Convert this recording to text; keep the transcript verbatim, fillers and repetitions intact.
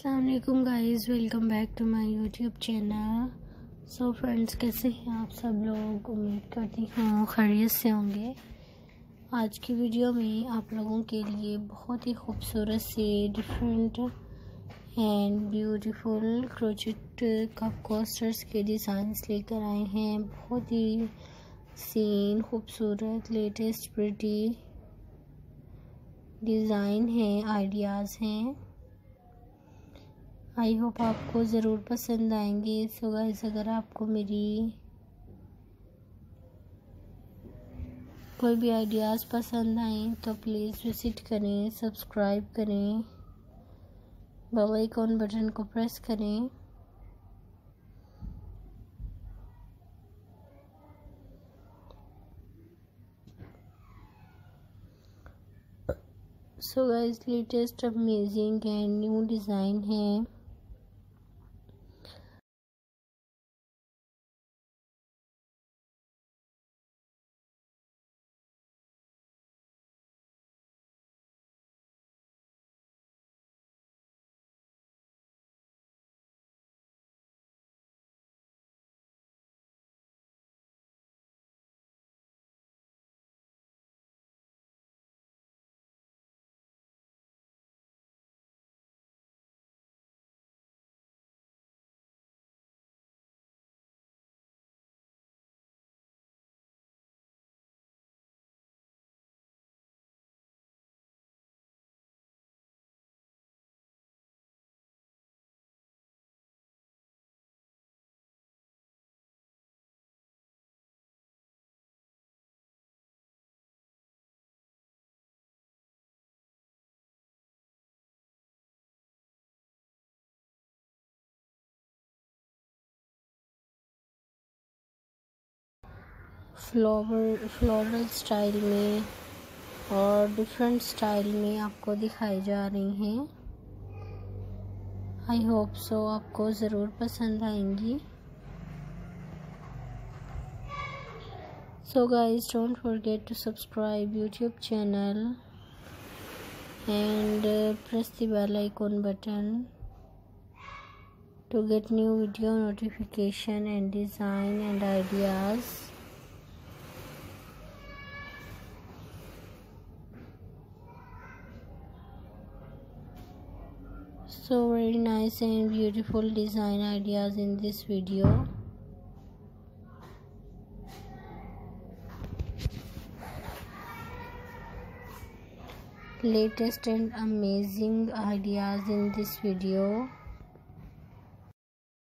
अस्सलाम वालेकुम guys, welcome back to my YouTube channel. So friends, कैसे हैं आप सब लोग? उम्मीद करती हूँ खैरियत से होंगे। आज की वीडियो में आप लोगों के लिए बहुत ही खूबसूरत से different and beautiful crochet cup coasters के डिज़ाइंस लेकर आए हैं। बहुत ही सीन खूबसूरत लेटेस्ट प्रिटी डिज़ाइन है, आइडियाज़ हैं। आई होप आपको ज़रूर पसंद आएंगे। सो गाइस, अगर आपको मेरी कोई भी आइडियाज़ पसंद आए तो प्लीज़ विज़िट करें, सब्सक्राइब करें, बेल आइकन बटन को प्रेस करें। So guys, latest amazing and new design है। फ्लावर फ्लोरल स्टाइल में और डिफरेंट स्टाइल में आपको दिखाई जा रही हैं। आई होप सो आपको ज़रूर पसंद आएंगी। So guys, don't forget to subscribe YouTube channel and uh, press the bell icon button to get new video notification and design and ideas. So very nice and beautiful design ideas in this video. Latest and amazing ideas in this video.